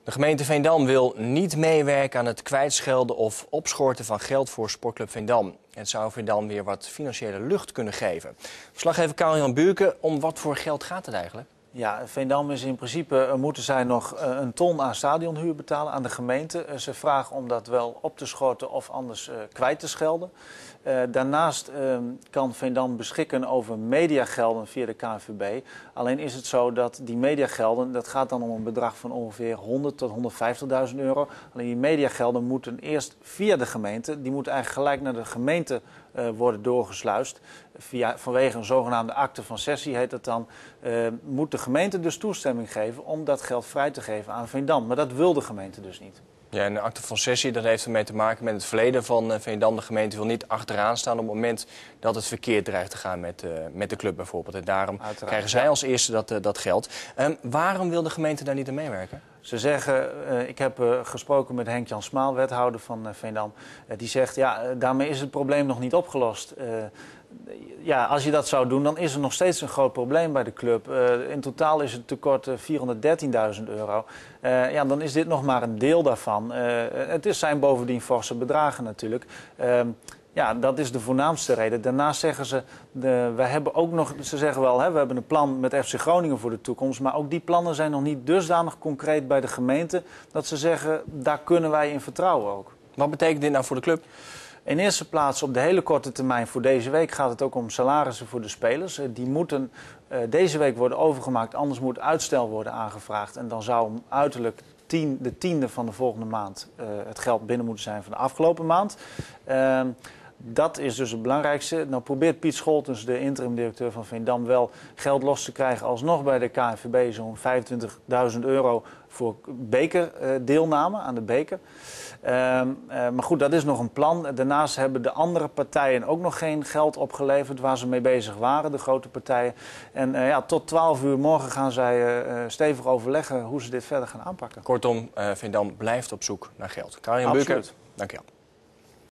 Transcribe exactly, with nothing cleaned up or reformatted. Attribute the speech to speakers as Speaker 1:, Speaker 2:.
Speaker 1: De gemeente Veendam wil niet meewerken aan het kwijtschelden of opschorten van geld voor Sportclub Veendam. Het zou Veendam weer wat financiële lucht kunnen geven. Verslaggever Karel-Jan Buurken, om wat voor geld gaat het eigenlijk?
Speaker 2: Ja, Veendam is in principe, moeten zij nog een ton aan stadionhuur betalen aan de gemeente. Ze vragen om dat wel op te schorten of anders uh, kwijt te schelden. Uh, daarnaast uh, kan Veendam beschikken over mediagelden via de K N V B. Alleen is het zo dat die mediagelden, dat gaat dan om een bedrag van ongeveer honderd tot honderdvijftigduizend euro. Alleen die mediagelden moeten eerst via de gemeente, die moeten eigenlijk gelijk naar de gemeente uh, worden doorgesluist. Via, vanwege een zogenaamde akte van cessie heet dat dan, uh, moet de gemeente dus toestemming geven om dat geld vrij te geven aan Veendam. Maar dat wil de gemeente dus niet.
Speaker 1: Ja, en de akte van cessie, dat heeft ermee te maken met het verleden van uh, Veendam. De gemeente wil niet achteraan staan op het moment dat het verkeerd dreigt te gaan met, uh, met de club bijvoorbeeld. En daarom Uiteraard, krijgen zij ja. als eerste dat, uh, dat geld. Um, waarom wil de gemeente daar niet aan meewerken?
Speaker 2: Ze zeggen, uh, ik heb uh, gesproken met Henk-Jan Smaal, wethouder van uh, Veendam. Uh, die zegt, ja, uh, daarmee is het probleem nog niet opgelost. Uh, ja, als je dat zou doen, dan is er nog steeds een groot probleem bij de club. Uh, in totaal is het tekort uh, vierhonderddertienduizend euro. Uh, ja, dan is dit nog maar een deel daarvan. Uh, het is zijn bovendien forse bedragen natuurlijk. Uh, Ja, dat is de voornaamste reden. Daarnaast zeggen ze, de, we hebben ook nog, ze zeggen wel, hè, we hebben een plan met F C Groningen voor de toekomst. Maar ook die plannen zijn nog niet dusdanig concreet bij de gemeente dat ze zeggen, daar kunnen wij in vertrouwen ook.
Speaker 1: Wat betekent dit nou voor de club?
Speaker 2: In eerste plaats op de hele korte termijn voor deze week gaat het ook om salarissen voor de spelers. Die moeten uh, deze week worden overgemaakt, anders moet uitstel worden aangevraagd. En dan zou uiterlijk tien, de tiende van de volgende maand uh, het geld binnen moeten zijn van de afgelopen maand. Uh, Dat is dus het belangrijkste. Nou probeert Piet Scholtens, de interim-directeur van Veendam, wel geld los te krijgen. Alsnog bij de K N V B zo'n vijfentwintigduizend euro voor bekerdeelname aan de beker. Uh, uh, maar goed, dat is nog een plan. Daarnaast hebben de andere partijen ook nog geen geld opgeleverd waar ze mee bezig waren, de grote partijen. En uh, ja, tot twaalf uur morgen gaan zij uh, stevig overleggen hoe ze dit verder gaan aanpakken.
Speaker 1: Kortom, uh, Veendam blijft op zoek naar geld. Karel-Jan Buurken, dank je wel.